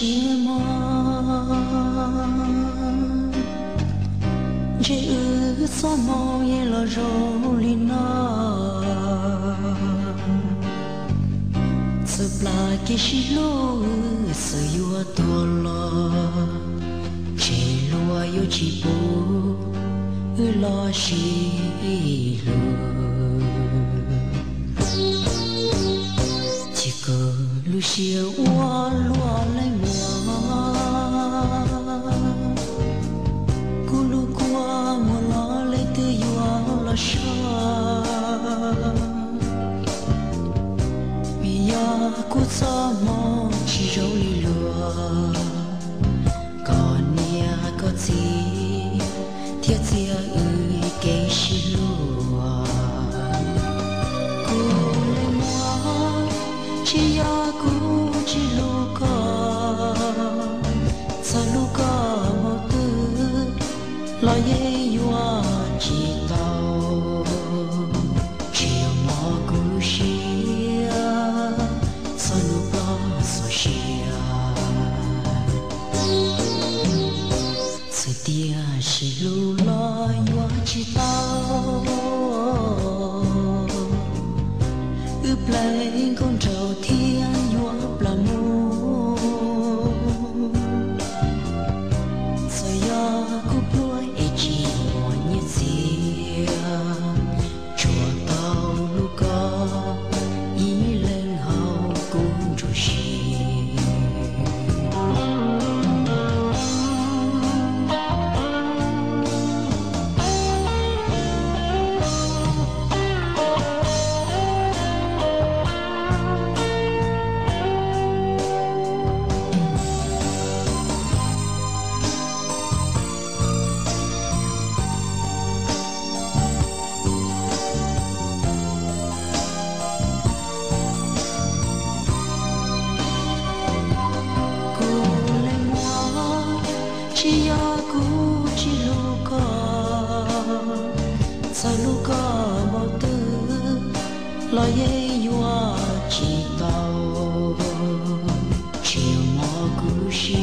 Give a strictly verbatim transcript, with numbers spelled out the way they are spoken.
chia mơ chỉ ư xóa màu ye lo rô li na sập la ke shi lo sơ yu tua lo che lo yo chi bo ư lo shi lo chỉ có lu xia ua lua lấy mùa cu lu qua mùa lo lấy tư ua lo xa vì ya cu sa mò chỉ râu li lùa còn nia có gì thiết chia ơi cái xí lùa cu lấy mùa chỉ ya cu chỉ luka sa luka một tư lo ye yua chỉ tao chiều mò cu xia sa luka so xia sự tia chỉ lu lo yua chỉ tao ướp lấy con trâu thiên nhua là mu giờ ya cúp lối e chỉ một nhát xia chùa tao lu ca ý lên hậu cũng chủ xì chỉ ya cu chỉ luka sa luka bao tư lo ye yua chỉ tao chiều mò cu xia